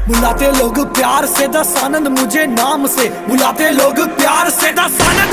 बुलाते लोग प्यार से दस आनंद मुझे नाम से, बुलाते लोग प्यार से दस आनंद